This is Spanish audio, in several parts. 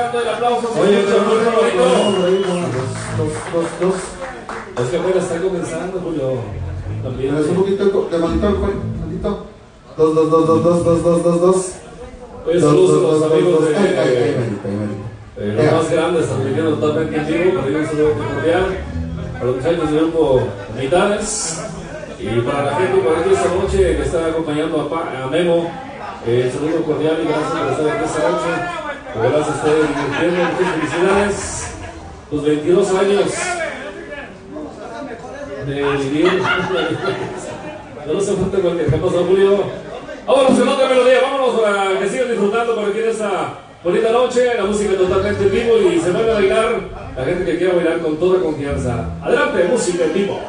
dando el aplauso. Oye, Los que apenas están comenzando, Julio. También. Un poquito de maldito el cual, maldito. Dos. Oye, saludos a los amigos de los más grandes, transmitiendo totalmente en vivo. Para un saludo cordial a los muchachos del grupo Mitades. Y para la gente por aquí esta noche que está acompañando a Memo, saludo cordial y gracias por estar aquí esta noche. Gracias a ustedes divirtiendo, muchas felicidades. Tus 22 años de vivir. No se falta cualquier cosa, Julio. Vámonos con otra melodía, vámonos para que sigan disfrutando por aquí en esta bonita noche. La música totalmente en vivo y se van a bailar. La gente que quiera bailar con toda confianza. Adelante, música en vivo.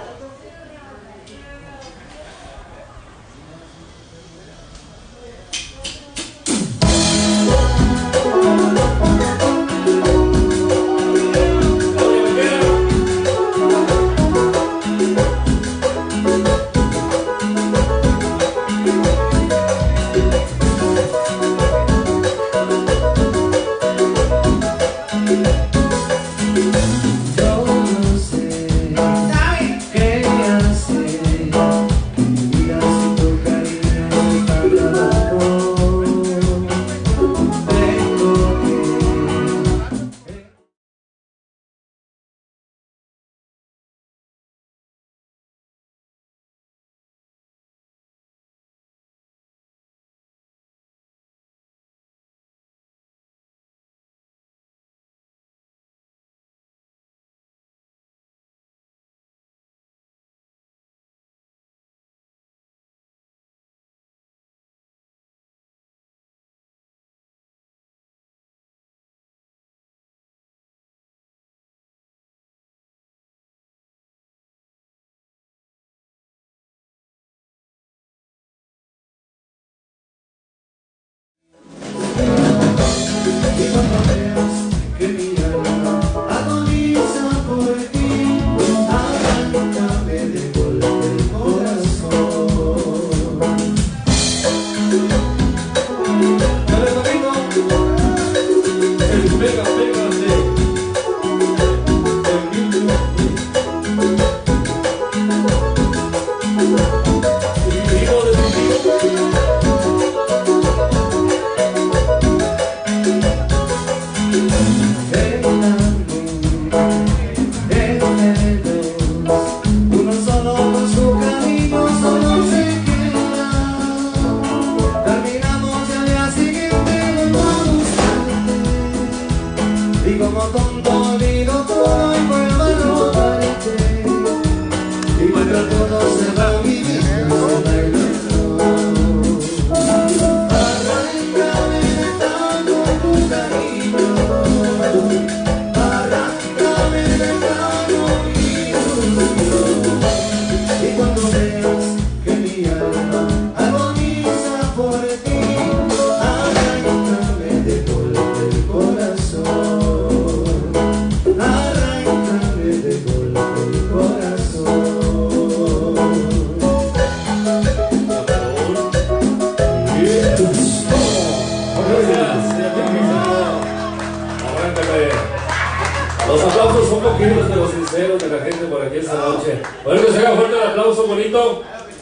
Los aplausos son poquitos, pero sinceros de la gente por aquí esta noche. Bueno, que se haga fuerte el aplauso bonito.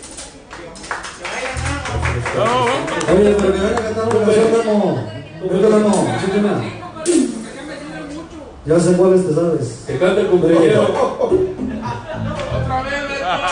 Oye, pero que venga a cantar una canción, Memo. Vente, Memo, échate una. Ya sé cuáles te sabes. Que cante el cumpleañero. Otra vez,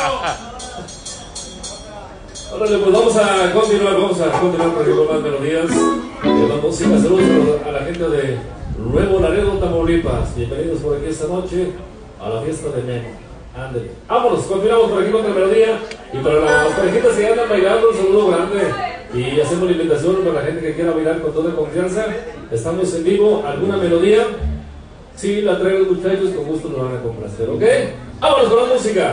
Órale, pues vamos a continuar con más melodías de la música. Saludos a la gente de Nuevo Laredo, Tamaulipas. Bienvenidos por aquí esta noche a la fiesta de Memo. Ándale. Vámonos, continuamos por aquí con otra melodía. Y para las parejitas que andan bailando, un saludo grande. Y hacemos la invitación para la gente que quiera bailar con toda confianza. Estamos en vivo. ¿Alguna melodía? Si la traen los muchachos, con gusto nos van a complacer, ¿ok? Vámonos con la música.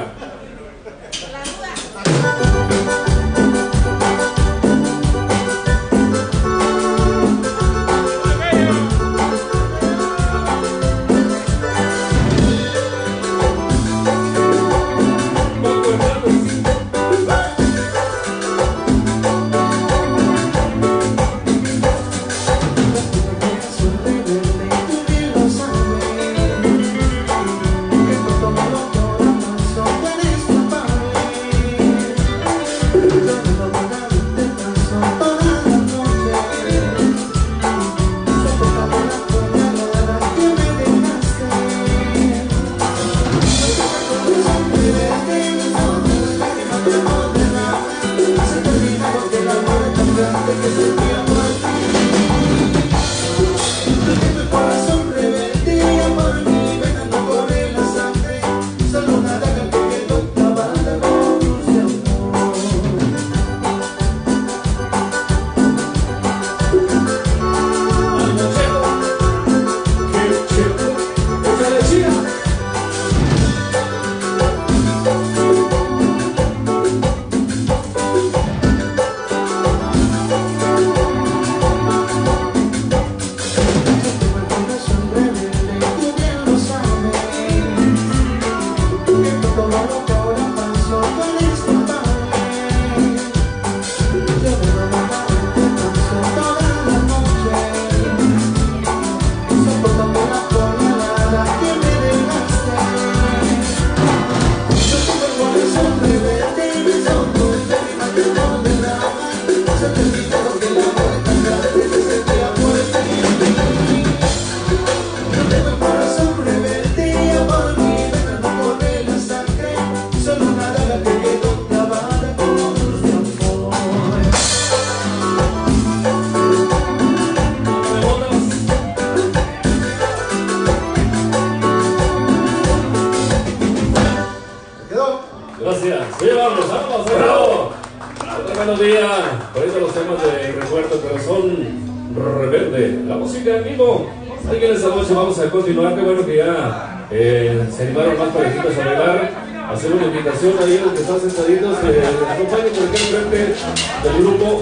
melodía, ahorita los temas de recuerdo, pero son rebelde. La música en vivo. Alguien esta noche vamos a continuar. Qué bueno que ya se animaron más parejitos a bailar. Hacer una invitación ahí a los que están sentaditos, que acompañen por aquí enfrente del grupo.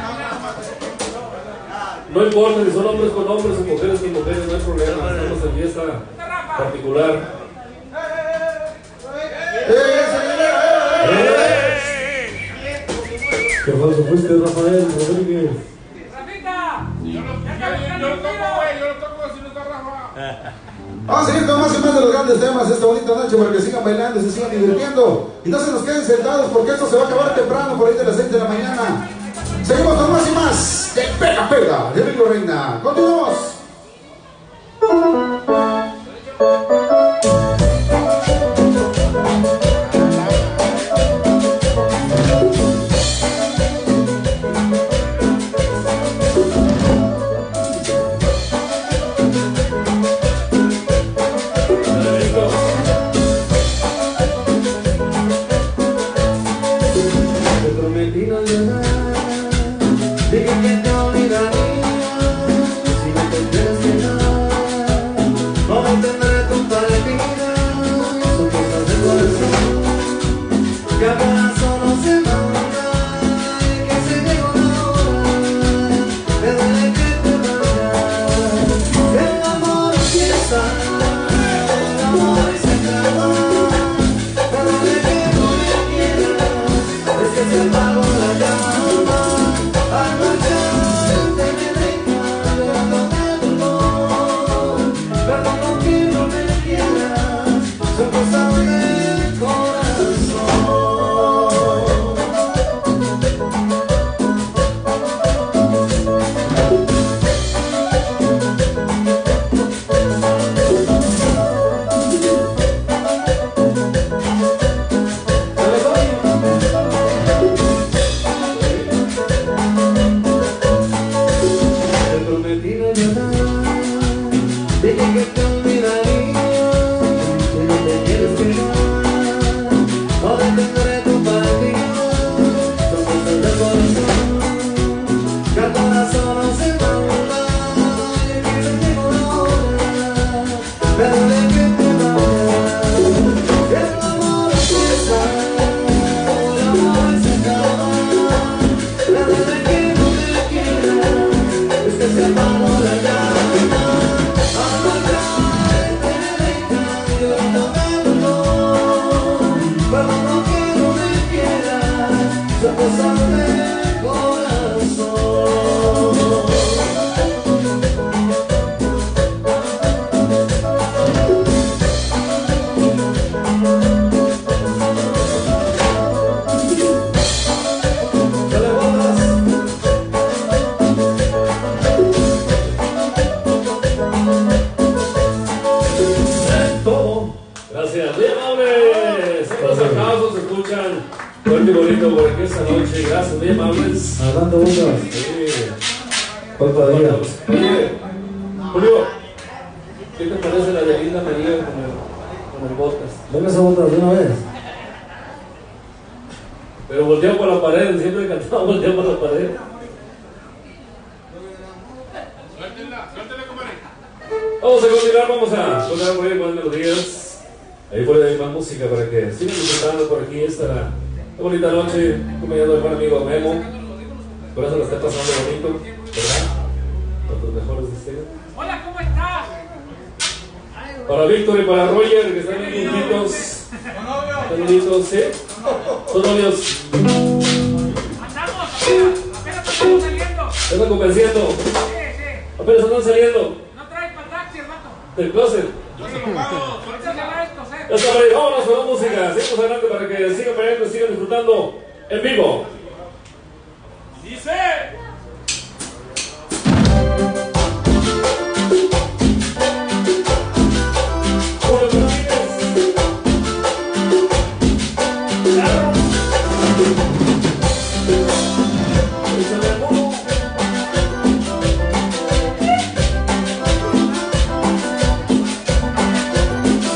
No importa si son hombres con hombres o mujeres con mujeres, no hay problema. Estamos en fiesta particular. ¿Qué falso fuiste, Rafael Rodríguez? ¡Rafita! Yo lo toco, güey, yo lo toco si no está Rafa. Vamos a seguir con más y más de los grandes temas esta bonita noche para que sigan bailando y se sigan divirtiendo. Y no se nos queden sentados porque esto se va a acabar temprano, por ahí de las 6 de la mañana. Seguimos con más y más de Pega Pega de Ringo Reina. Continuamos.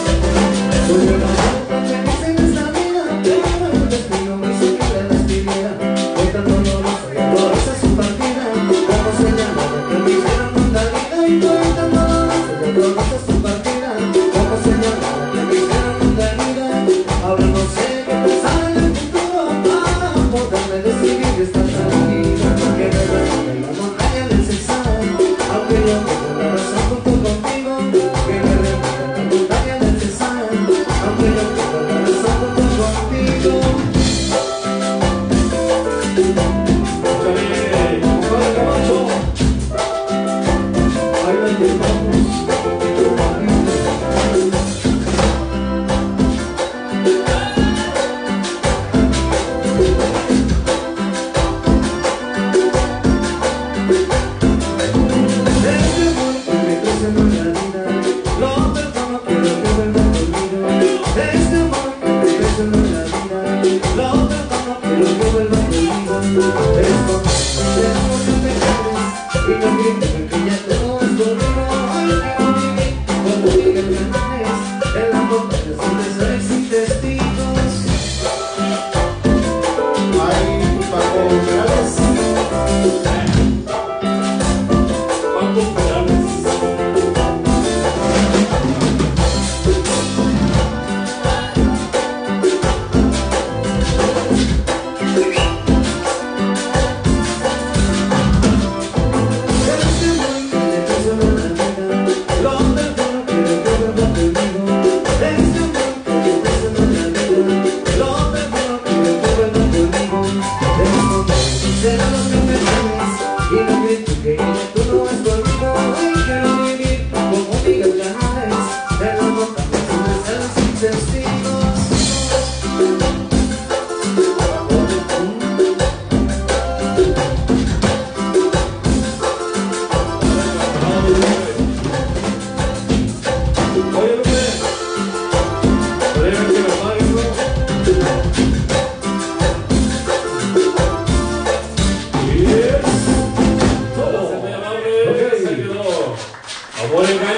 Respiro, me hizo que la respirara.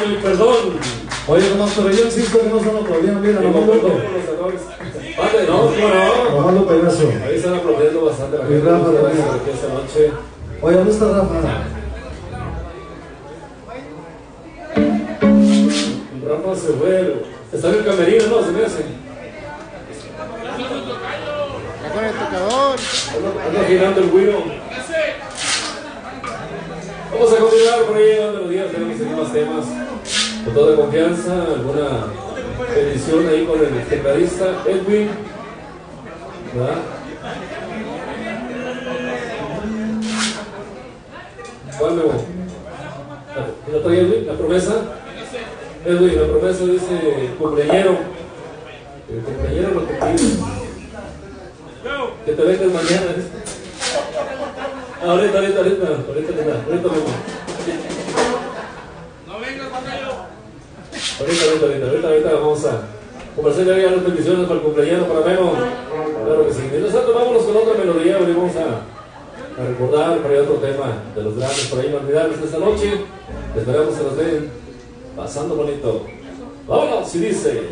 mi perdón. Oye, nomás, pero yo insisto que no están aplaudiendo bien a Digo, nomás perdón Lupe. por los errores. Vale, no, no. Nomás Lupe, gracias. Ahí están aplaudiendo bastante la Y gente. Rafa Muchas gracias también. por aquí esta noche. Oye, ¿dónde está Rafa? Rafa se fue. Está en el camerino, ¿no? Se me hace. Está con el tocador. Anda girando el güiro. Vamos a continuar por ahí, buenos días, tenemos aquí más temas. Con toda confianza, alguna petición ahí con el tecladista Edwin. ¿Verdad? ¿Cuál nuevo? ¿La trae Edwin? ¿La promesa? Edwin, la promesa dice cumpleañero. El cumpleañero lo que pide. Que te vengas mañana. Ahorita mismo. No vengas, Tocayo. Ahorita vamos a conversar ya las peticiones para el cumpleaños para Memo. Claro que sí. Mientras tanto, vámonos con otra melodía. Hoy vamos a recordar por ahí otro tema de los grandes, por ahí inolvidables de esta noche. Esperamos que nos den pasando bonito. Vámonos, y dice.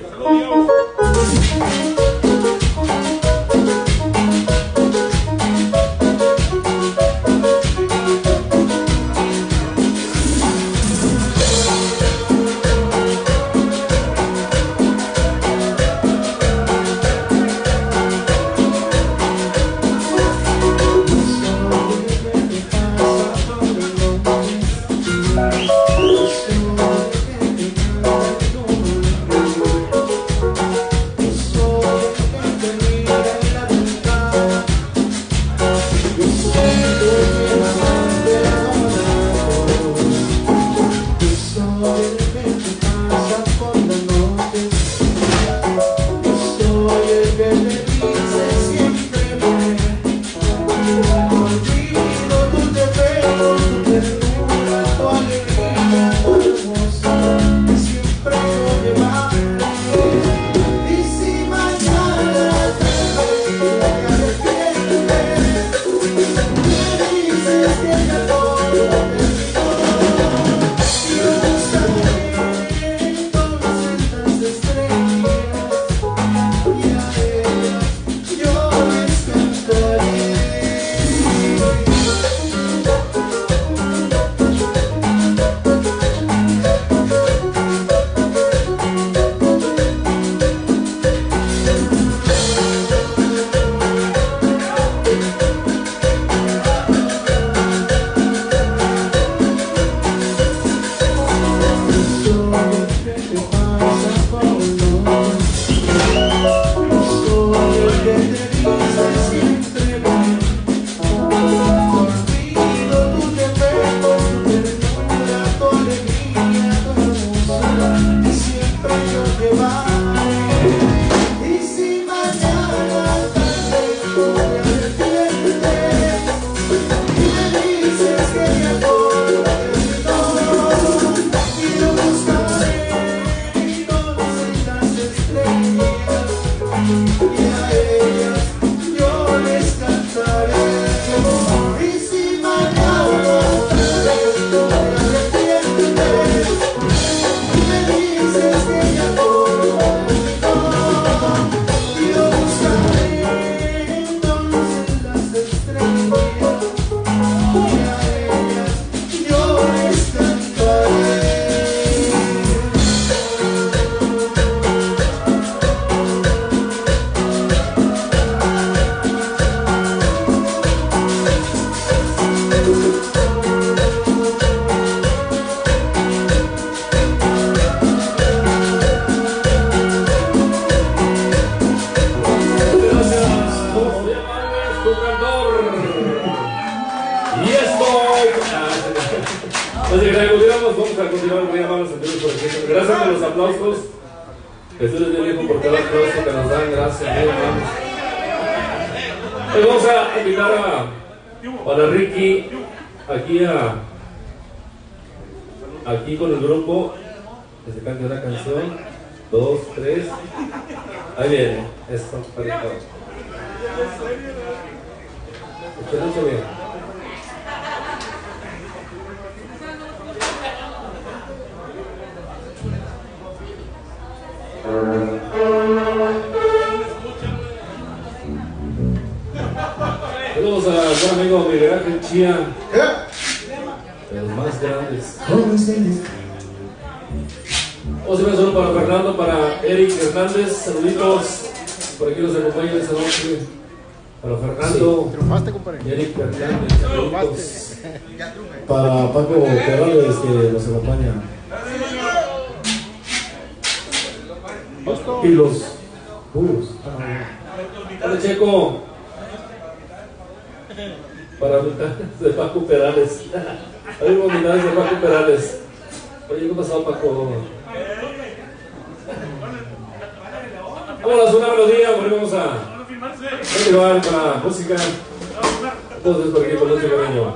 Vamos a continuar muy amables por aquí. Gracias por los aplausos. Jesús es bien viejo por cada aplauso que nos dan. Gracias, muy amables. Hoy vamos a invitar a Ricky aquí con el grupo que se cante una canción. 2, 3. Ahí viene. Esto, perfecto. Escuchen bien. Saludos a buen amigo Miguel Ángel Chía, de los más grandes. Vamos a ver solo para Fernando, para Eric Hernández, saluditos, por aquí nos acompañan esta noche. Para Fernando, Sí, Eric Hernández, saluditos. para Paco Perales que nos acompaña. Y los puros. Hola Checo. Para mitades de Paco Perales. Hay mitades de Paco Perales. Oye, ¿qué pasó, Paco? Vámonos, una melodía, vamos a continuar con la música. Entonces, por aquí, con mucho cariño.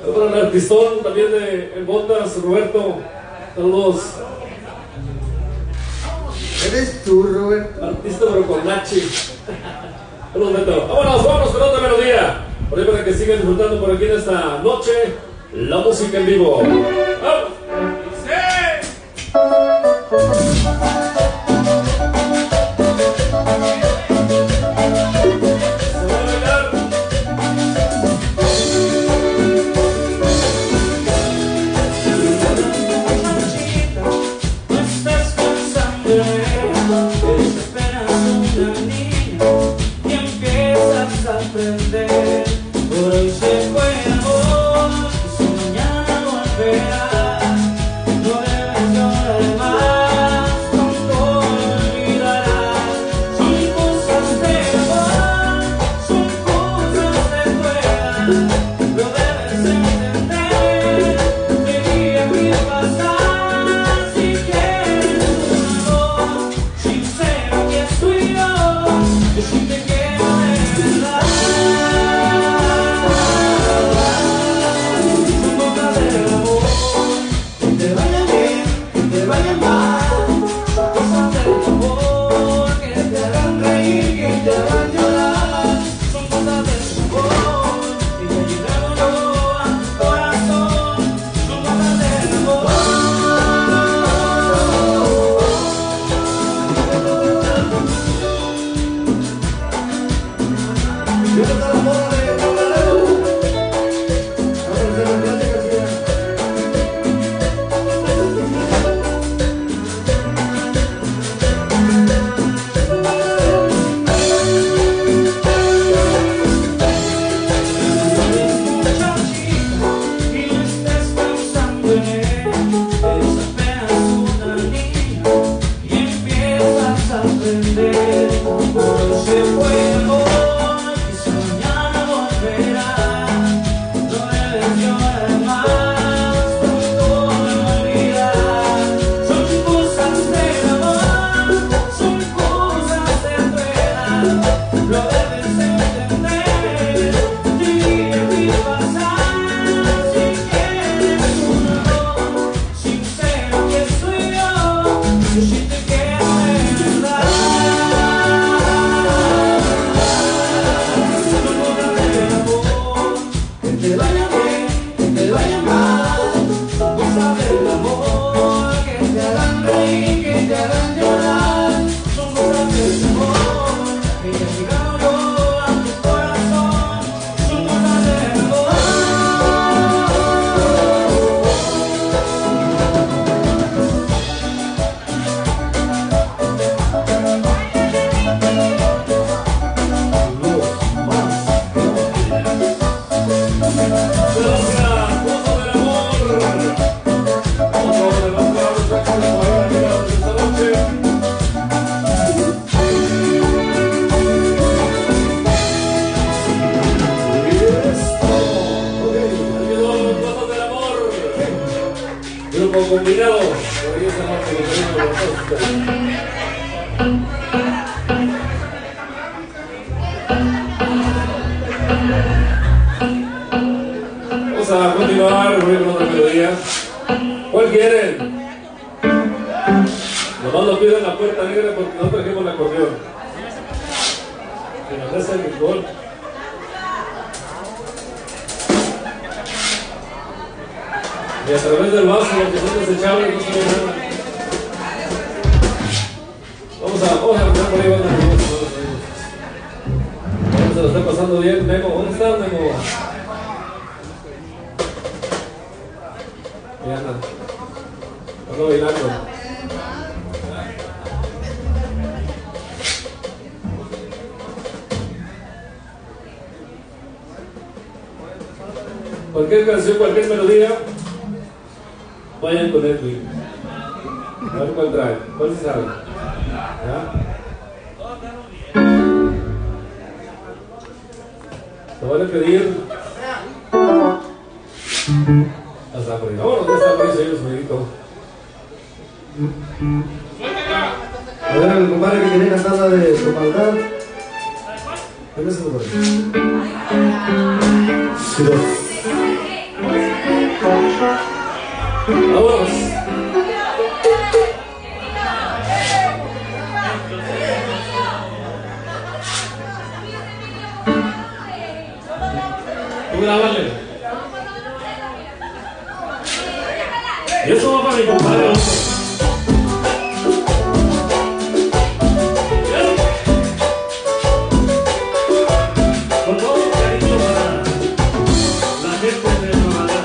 Para el artistón también de El Botas, Roberto. Saludos. ¿Eres tú, Roberto? Artista pero con Nachi. Saludos, Beto. Vámonos con otra melodía. Por ahí para que sigan disfrutando por aquí en esta noche la música en vivo. ¡Vamos! Por hoy se fue el amor, y si mañana volverá, no debes llorar más, pronto lo olvidarás. Son cosas de amor, son cosas de fuera, lo debes entender, tenía que pasar. Si quieres un amor sincero que soy yo sí te quiero de verdad. Combinado, por ahí esta noche lo tenemos. Vamos a continuar con otra melodía. ¿Cuál quieren? Nomás lo pido en la puerta negra porque no trajimos el acordeón. Que nos hace el gol. Y a través del vaso, los que son desechables, no se ve nada. Vamos a empezar por ahí, banda. Se lo está pasando bien, Memo. ¿Dónde está, Memo? Ahí anda. Ando bailando. Cualquier canción, cualquier melodía, vayan con Edwin. A ver cuál trae. ¿Cuál se sabe? ¿Ya? Te voy a pedir hasta por ahí. Vámonos, ya está por ahí, señor sonidito. A ver, el compadre que quería cantar la de su maldad. ¿Cuál es el nombre? Sí, dos. Tú grábale. Y eso va para mi compadre. Con todo cariño para la gente de Nueva.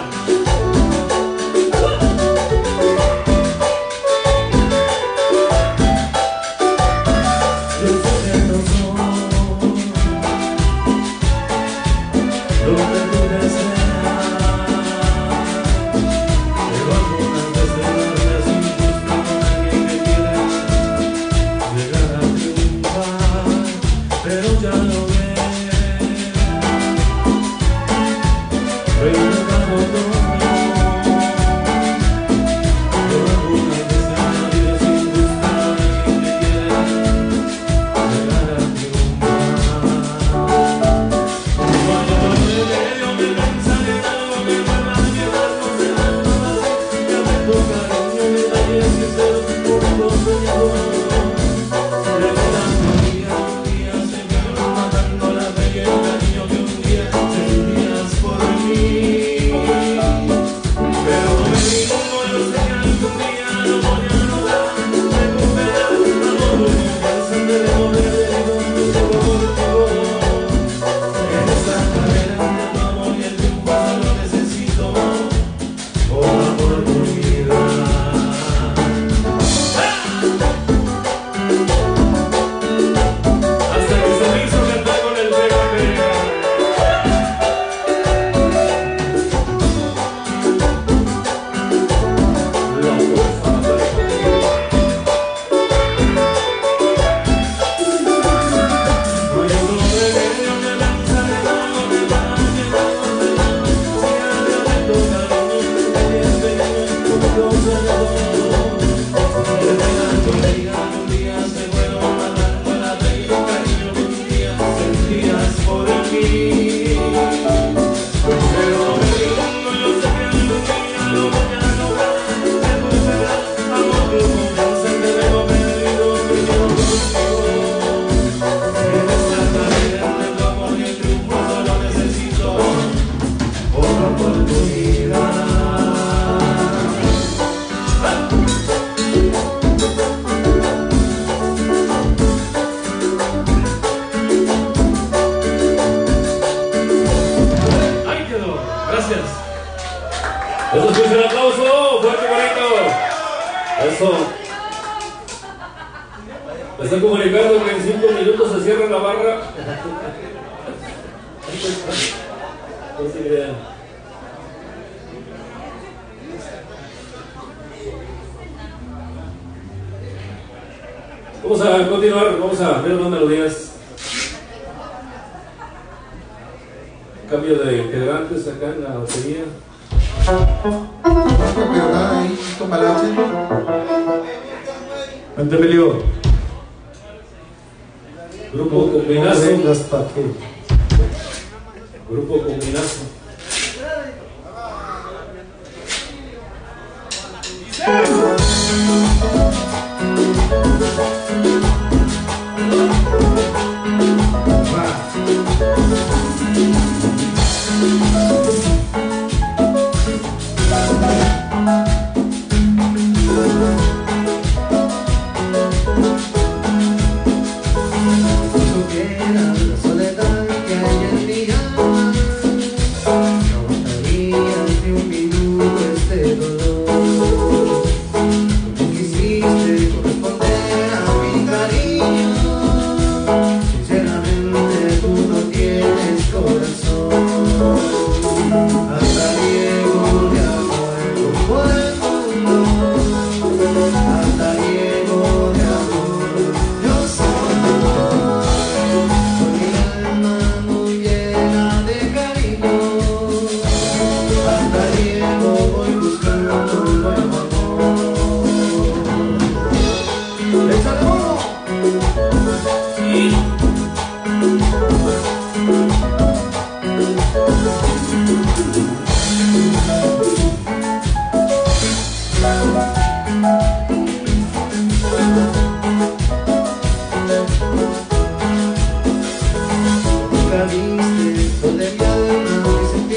Eso es un aplauso, fuerte, bonito. Eso. Me están comunicando que en 5 minutos se cierra la barra. No se crean. Vamos a continuar, vamos a ver unas melodías. Cambio de integrantes acá en la batería. Ahí, toma la H. Antemelió. Grupo Combinazo. Vengas pa' qué. Grupo Combinazo. Donde mi alma me sentí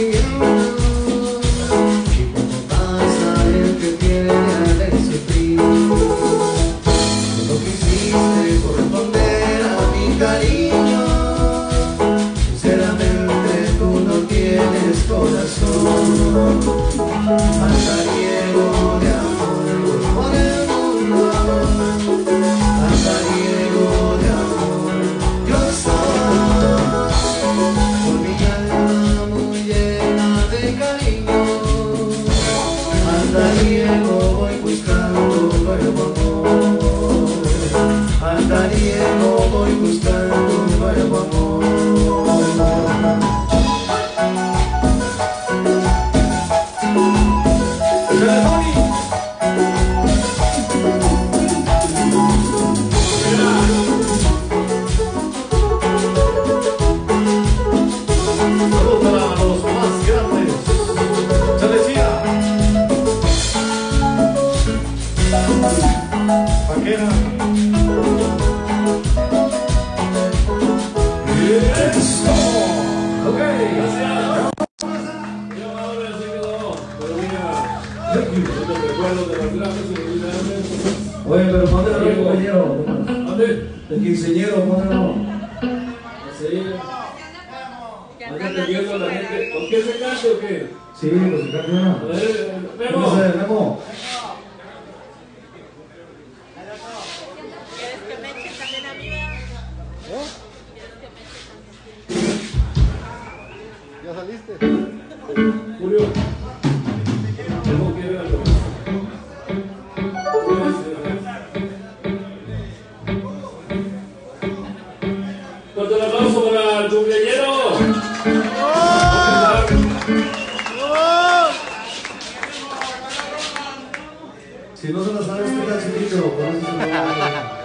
Andariego de amor voy por el mundo, andariego de amor yo soy, con mi alma muy llena de cariño, andariego voy buscando nuevo amor, andariego voy buscando nuevo amor. Oye, pero pónelo, compañero. El quinceañero, pónelo. Sí. Anda viendo a la gente. ¿Con qué se cante o qué? Sí, pues se cambia. A ver, Memo. Memo. ¿Quieres que me eche también a mí, verdad? ¿Ya saliste? Julio. Memo quiere algo. Fuerte el aplauso para el cumpleañero. Si no se la sabe usted, está chiquito, por eso se lo va a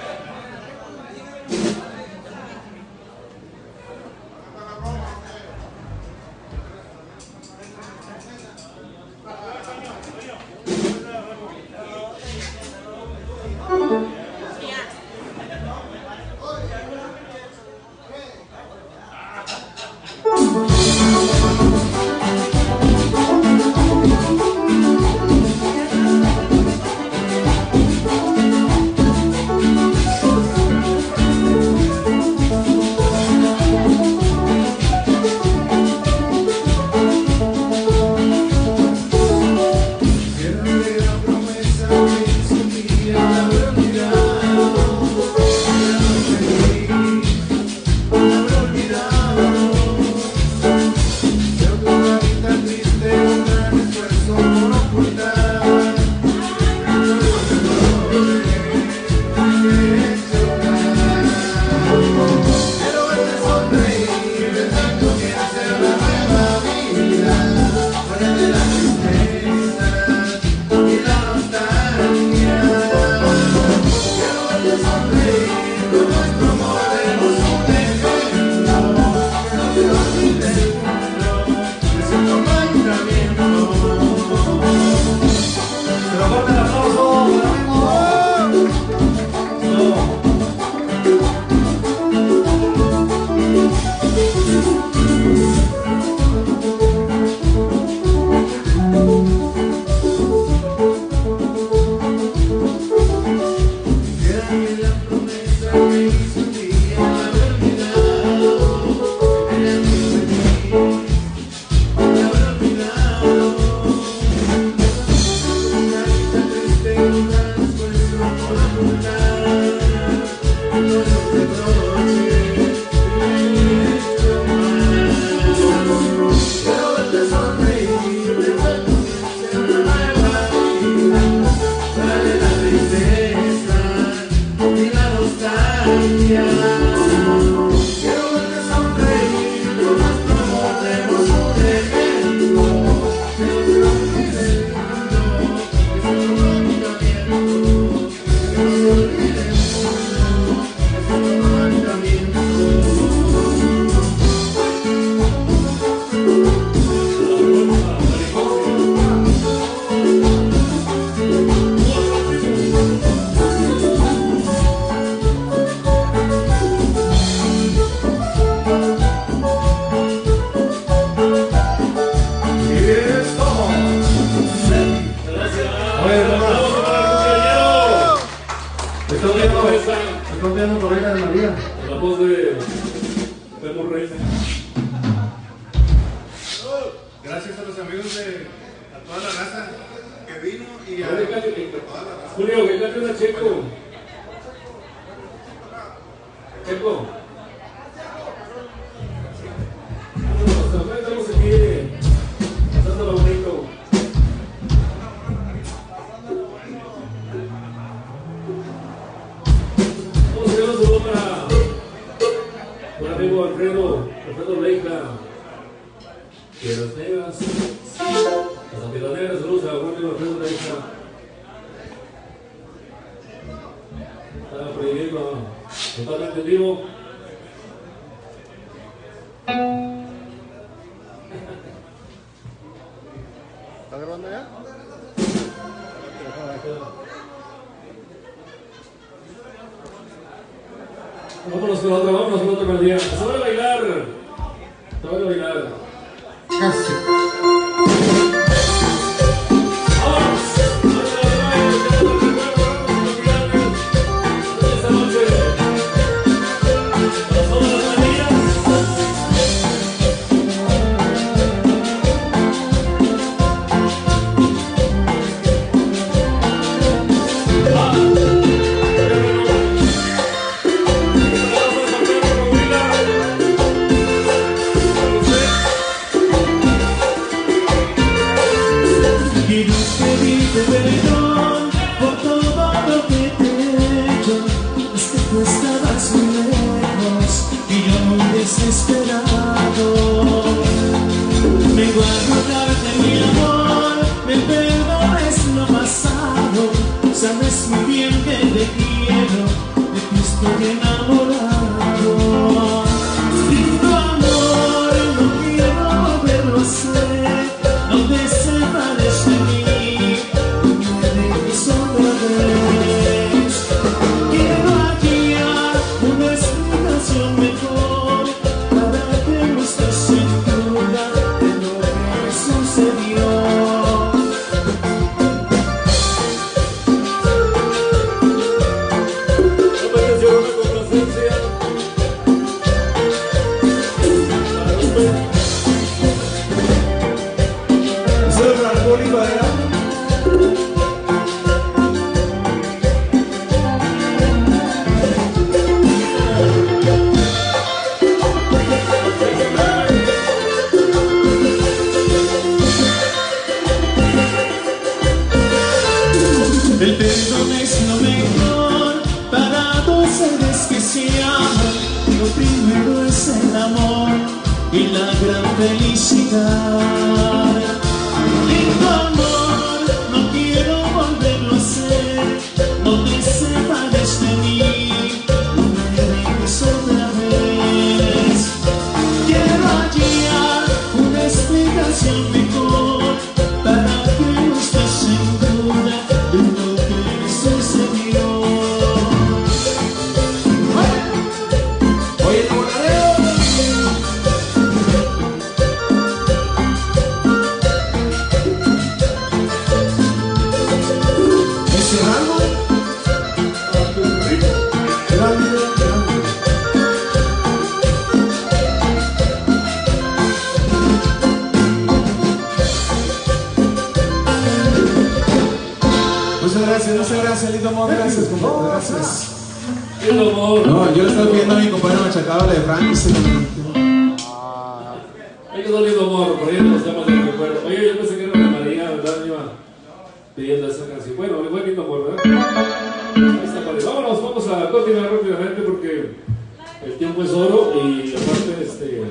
toda la raza que vino y a Julio, que cante una Checo. Checo. Estamos aquí, pasando lo bonito. Vamos a hacer un saludo para un amigo Alfredo Leica. Piedras Negras. Las Piedras Negras, saludos a buen amigo Alfredo Leica. Está prohibiendo totalmente en vivo. ¿Estás grabando ya? Vámonos con otra melodía. Se van a bailar. Se van a bailar. Casi. No, yo le estaba pidiendo a mi compañero Machacaba la de Frank y se lo Hay que darle amor, por ahí los temas del recuerdo. Oye, yo pensé que era una María, ¿verdad? Me iba pidiendo esa canción. Bueno, le voy a lindo amor, ¿verdad? Ahí está, padre. Vamos a continuar rápidamente porque el tiempo es oro y aparte,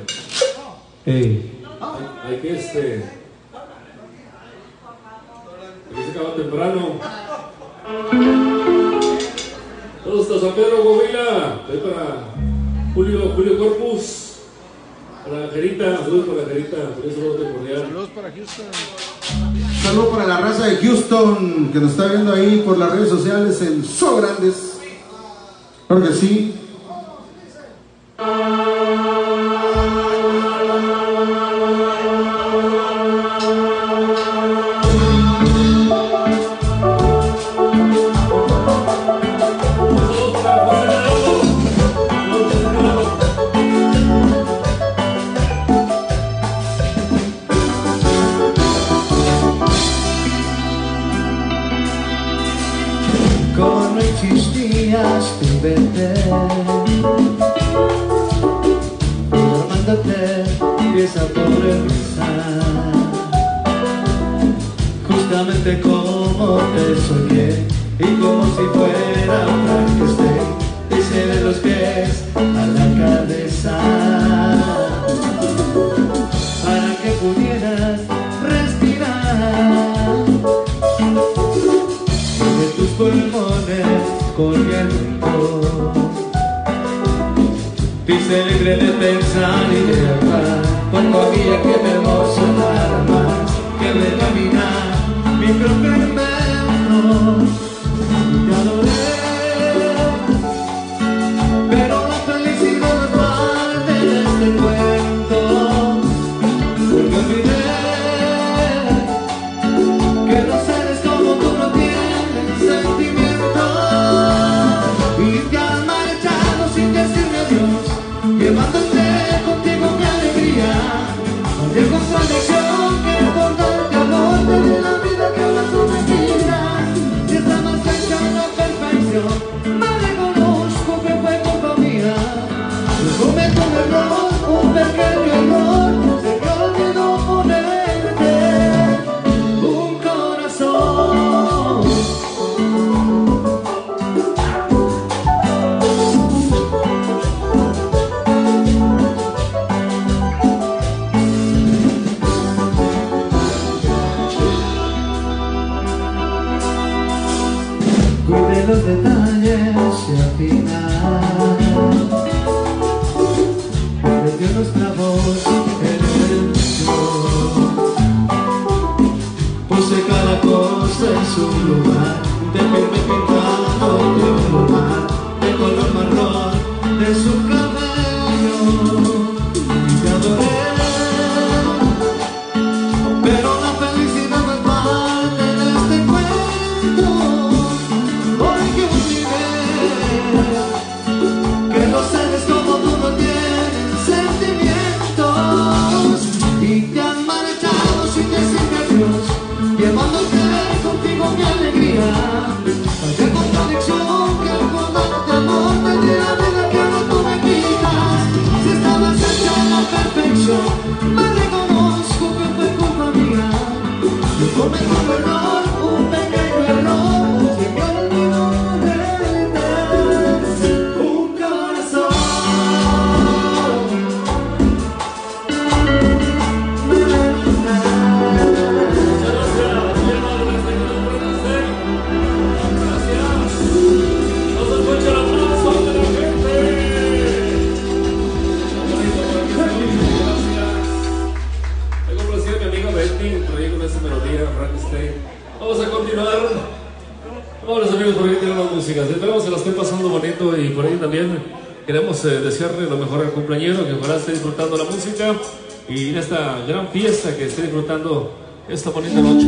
hay que se acaba temprano. Todos hasta San Pedro, Coahuila. Ahí para Julio Corpus. Para Angelita, saludos para Angelita. Un saludo cordial. Saludos para Houston. Saludos para la raza de Houston que nos está viendo ahí por las redes sociales en So Grandes. Claro que sí. pudieras tú verte, formándote pieza por empezar, justamente como te soñé y como si fuera Frankenstein, dice de los pies a la cabeza, para que pudieras respirar, de tus pulmones corre el viento, pise libre de pensar y de hablar, cuando había que me emocionara más que de caminar mi propio invento. Te adoré, pero la felicidad no es parte de este cuento, porque olvidé que los seres como tú no tienen sentimiento, y te has marchado sin decirme adiós, llevándote contigo mi alegría, cualquier contradicción que recordarte amor de la vida que ahora tú me tiras, si está más cerca de la perfección, me reconozco que fue culpa mía, yo cometo un error, un pequeño error, se me olvidó ponerte un corazón. Cuide los detalles y al final metió los clavos en el piso, puse cada cosa en su lugar, de firme pintado de un lugar de color marrón de su cabello, y te adoré, pero la felicidad no es parte de este cuento, porque olvidé que los seres como tú no tienen sentimientos, y te han marchado sin decirme adiós, llevándote contigo mi alegría, cualquier contradicción que recordarte amor de la vida que ahora tú me quitas, si estabas cerca de la perfección, me reconozco que fue culpa mía, yo cometí un error, un pequeño error, se me olvidó darte un corazón. Vamos a continuar. Vámonos amigos, por ahí tenemos música. Esperamos que la estén pasando bonito y por ahí también queremos desearle lo mejor al cumpleañero, que ojalá esté disfrutando la música y esta gran fiesta, que esté disfrutando esta bonita noche.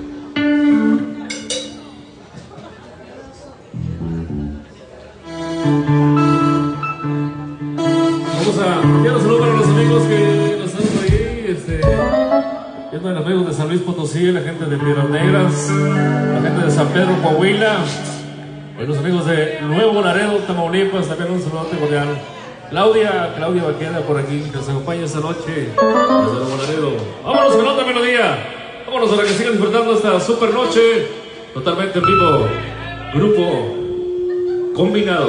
Vamos a enviar un saludo para los amigos que nos están por ahí, los amigos de San Luis Potosí, la gente de Piedras Negras, la gente de San Pedro, Coahuila, y los amigos de Nuevo Laredo, Tamaulipas, también un saludo cordial. Claudia Vaquera por aquí, que nos acompaña esta noche desde Nuevo Laredo. Vámonos con otra melodía, vámonos para que sigan disfrutando esta super noche, totalmente en vivo, grupo combinado.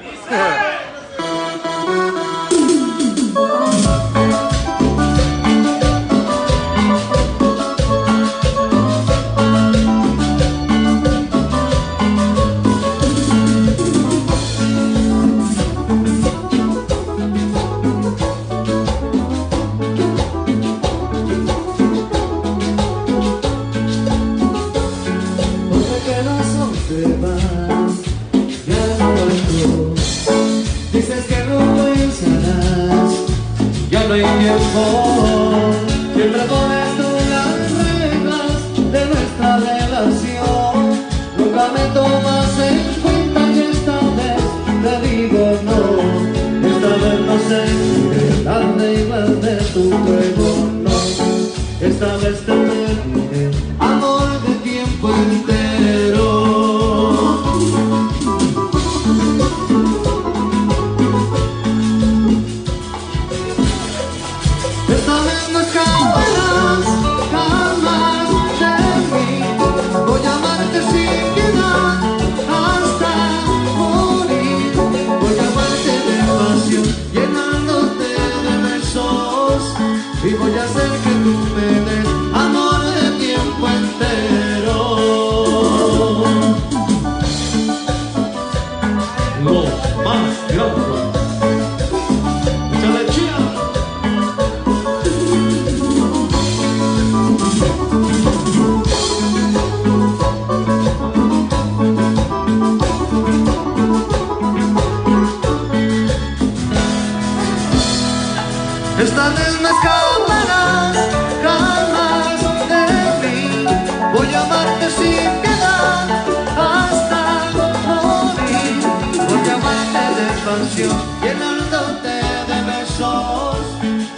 Siempre pones tú las reglas de nuestra relación, nunca me tomas en cuenta y esta vez te digo no, esta vez no sé darle igual de tu juego, no, esta vez te pediré amor de tiempo entero.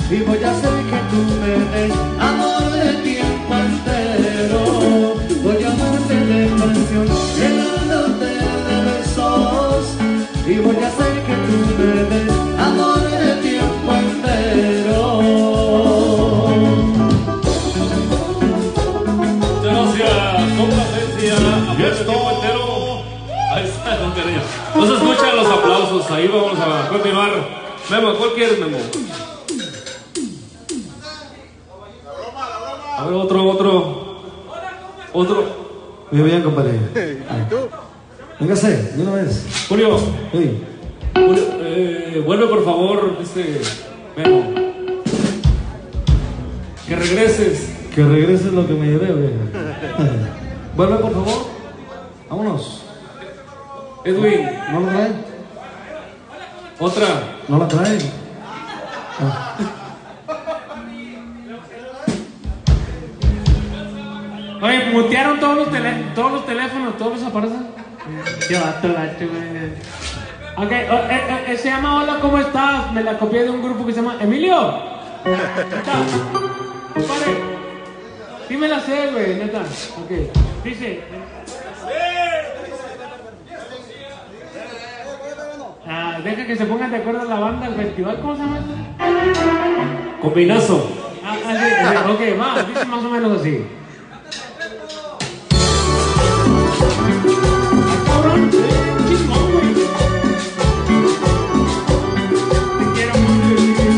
y voy a hacer que tú me des amor de tiempo entero. Voy a amarte de pasión, llenándote de besos, y voy a hacer que tú me des amor de tiempo entero. Gracias, complacencia, amor de tiempo entero. Ahí está, don Cariño. No se escuchan los aplausos, ahí vamos a continuar. Memo, ¿cuál quieres, Memo? A ver, otro. Muy bien, compadre. Véngase, de una vez. Julio, Sí. vuelve por favor, Memo. Que regreses. Que regreses lo que me llevé, vieja. Vuelve, por favor. Vámonos. Edwin, ¿No lo trae? otra. ¿No la trae? Oye, mutearon todos los teléfonos, todos los aparatos. Qué vato, güey. Ok, se llama Hola, ¿cómo estás? Me la copié de un grupo que se llama Emilio. Neta, compadre. Sí me la sé, güey, neta. Ok, dice. Deja que se pongan de acuerdo la banda, el festival, ¿cómo se llama? Combinazo. Sí, ok, va, dice más o menos así. Cabrón, chingón, güey. Te quiero mucho.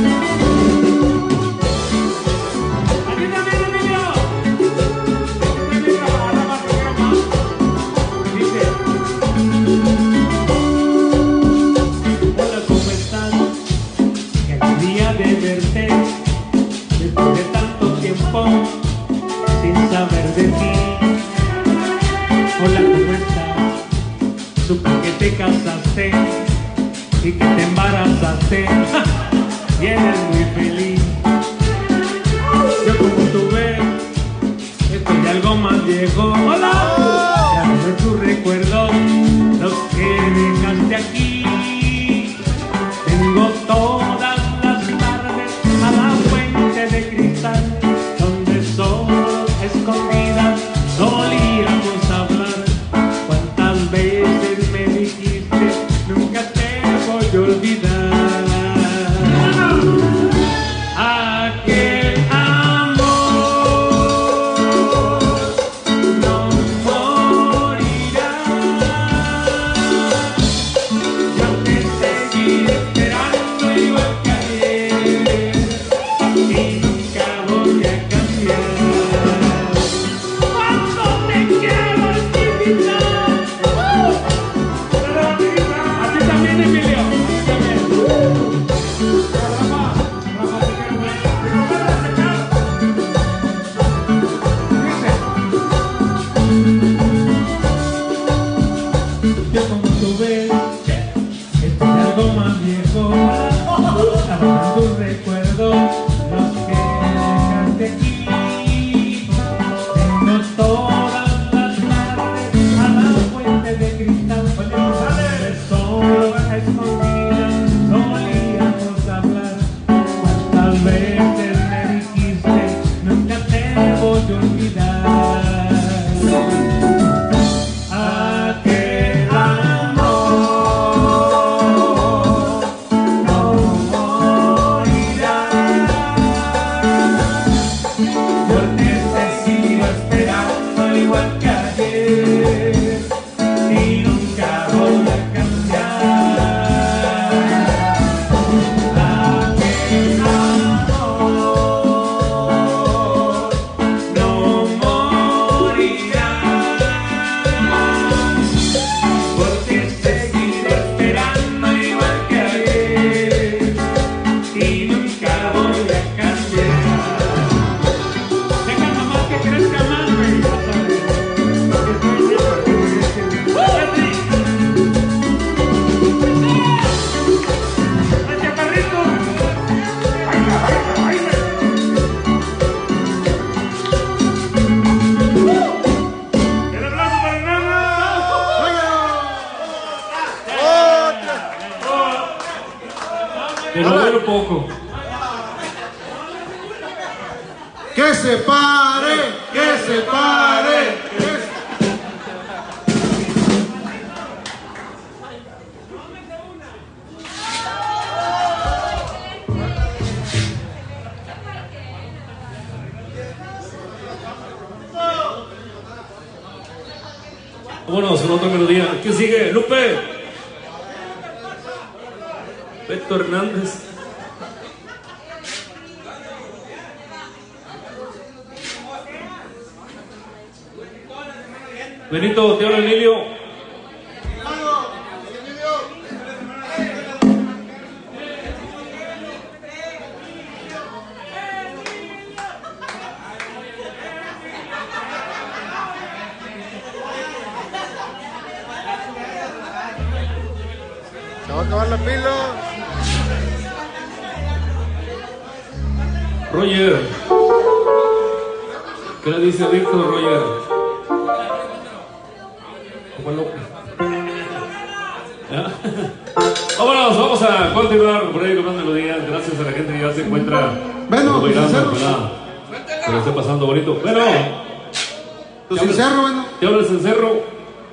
A ti también, Emilio. Te quiero más. Dice. Hola, ¿cómo estás? Qué alegría de verte. Después de tanto tiempo sin saber de ti. Hola, ¿cómo estás? Supe que te casaste y que te embarazaste y eres muy feliz. Yo como tú ves, estoy algo más viejo. ¡Hola! Ya no sé tus recuerdos, los que dejaste aquí. Tengo todas las tardes a la fuente de cristal, donde solo escondidas solíamos hablar. Cuántas veces me dijiste, nunca te voy a olvidar. Aquel amor no morirá. Yo te seguiré esperando igual que ayer y nunca voy a cambiar. ¡Cuánto te quiero, chiquita! A ti también, Emilio. A ti también. Rafa, te quiero mucho. Dice. Yo como tú ves, estoy algo más viejo. Ahora tus recuerdos, los que dejaste aquí. Tengo todas las tardes a la fuente de cristal. De solo a escondidas solíamos hablar. Cuántas veces me dijiste, nunca te voy a olvidar. Aquel amor no morirá. Yo te sigo esperando igual que ayer y nunca voy a cambiar. Aquel amor no morirá. Porque seguiré esperando igual que ayer y nunca voy a cambiar. Deja nomás que crezca más, güey, vas a ver. Que se pare, que se pare. Vámonos con otra melodía. ¿Quién sigue? Lupe. Beto Hernández. Benito, te habla Emilio. Se va a acabar la pila. Roger. ¿Qué le dice Víctor, Roger? Bueno. Vámonos, vamos a continuar por ahí con más melodías. Gracias a la gente que ya se encuentra Bueno, bailando, ¿verdad? Que lo esté pasando bonito. Bueno, Tu cencerro, bueno. te habla el cencerro.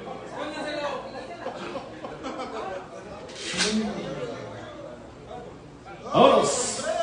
Vámonos.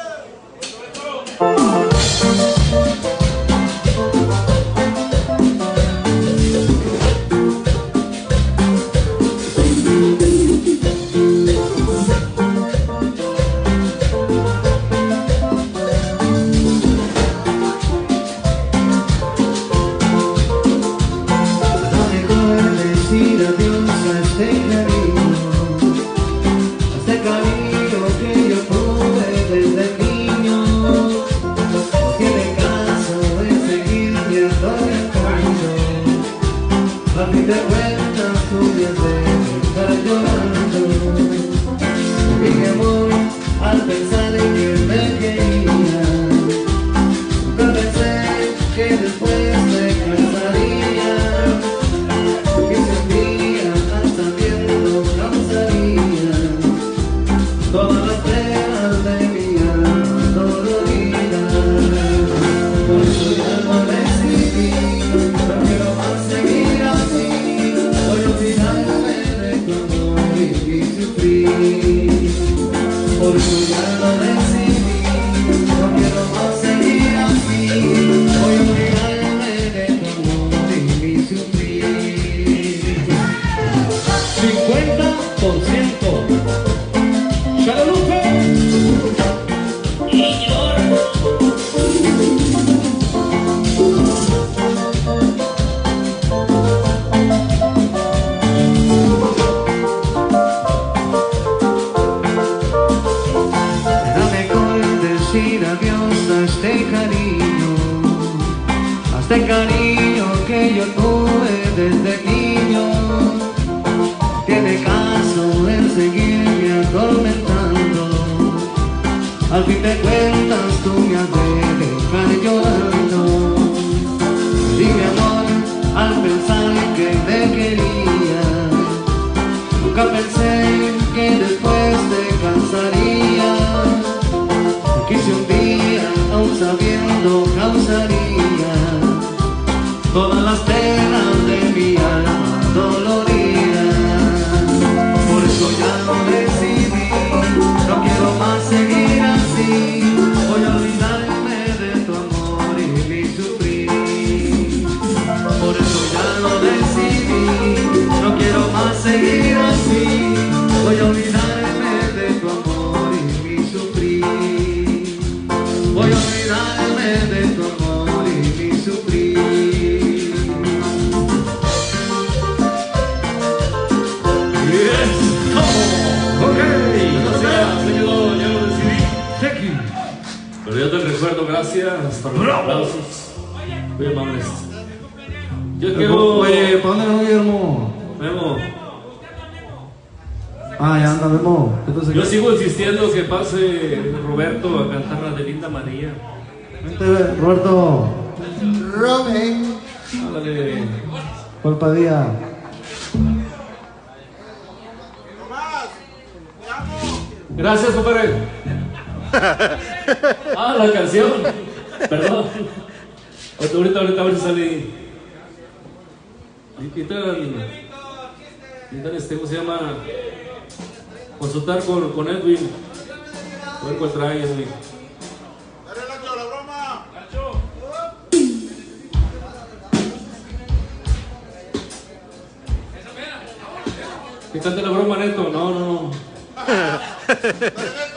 Yo sigo insistiendo que pase Roberto a cantar la de Linda María. Vente, Roberto. Robin. Ándale. Colpadía. Gracias, compadre. Ah, la canción. Perdón. Ahorita a ver si sale. Necesitan ¿cómo se llama? Consultar con Edwin. A ver cuál trae Edwin. ¡Dale, Nacho, la broma! Que cante la broma, Neto. No. ¡Dale, Neto!